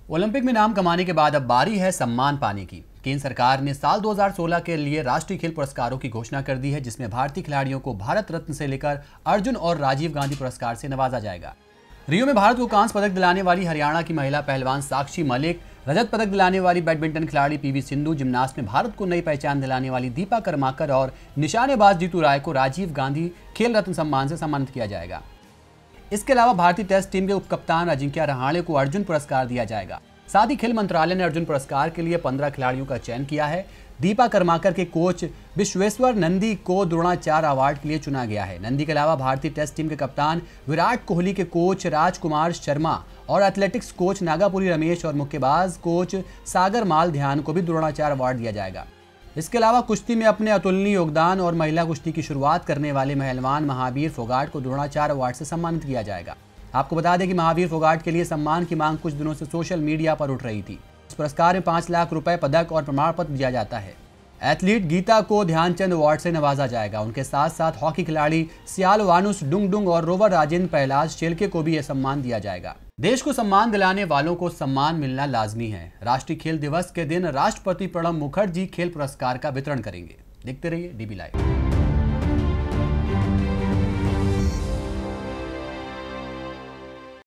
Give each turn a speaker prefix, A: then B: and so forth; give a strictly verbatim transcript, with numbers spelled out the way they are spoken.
A: Olympic में नाम कमाने के बाद अब बारी है सम्मान पाने की। केंद्र सरकार ने साल दो हज़ार सोलह के लिए राष्ट्रीय खेल पुरस्कारों की घोषणा कर दी है, जिसमें भारतीय खिलाड़ियों को भारत रत्न से लेकर अर्जुन और राजीव गांधी पुरस्कार से नवाजा जाएगा। रियो में भारत को कांस्य पदक दिलाने वाली हरियाणा की महिला पहलवान साक्षी मलिक, रजत पदक दिलाने वाली बैडमिंटन खिलाड़ी पीवी सिंधु, जिम्नास्ट में भारत को नई पहचान दिलाने वाली दीपा कर्माकर और निशानेबाज जीतू राय को राजीव गांधी खेल रत्न सम्मान से सम्मानित किया जाएगा। इसके अलावा भारतीय टेस्ट टीम के उपकप्तान अजिंक्य रहाणे को अर्जुन पुरस्कार दिया जाएगा। साथ ही खेल मंत्रालय ने अर्जुन पुरस्कार के लिए पंद्रह खिलाड़ियों का चयन किया है। दीपा कर्माकर के कोच विश्वेश्वर नंदी को द्रोणाचार्य अवार्ड के लिए चुना गया है। नंदी के अलावा भारतीय टेस्ट टीम के कप्तान विराट कोहली के कोच राजकुमार शर्मा और एथलेटिक्स कोच नागापुरी रमेश और मुक्केबाज कोच सागर माल ध्यान को भी द्रोणाचार्य अवार्ड दिया जाएगा। इसके अलावा कुश्ती में अपने अतुलनीय योगदान और महिला कुश्ती की शुरुआत करने वाले पहलवान महावीर फोगाट को द्रोणाचार्य अवार्ड से सम्मानित किया जाएगा। आपको बता दें कि महावीर फोगाट के लिए सम्मान की मांग कुछ दिनों से सोशल मीडिया पर उठ रही थी। इस पुरस्कार में पाँच लाख रुपए, पदक और प्रमाण पत्र दिया जाता है। एथलीट गीता को ध्यानचंद अवार्ड से नवाजा जाएगा। उनके साथ साथ हॉकी खिलाड़ी सियाल वानुस डुंगडुंग और रोवर राजेंद्र प्रहलाद शेलके को भी यह सम्मान दिया जाएगा। देश को सम्मान दिलाने वालों को सम्मान मिलना लाजमी है। राष्ट्रीय खेल दिवस के दिन राष्ट्रपति प्रणब मुखर्जी खेल पुरस्कार का वितरण करेंगे। देखते रहिए डीबी लाइव।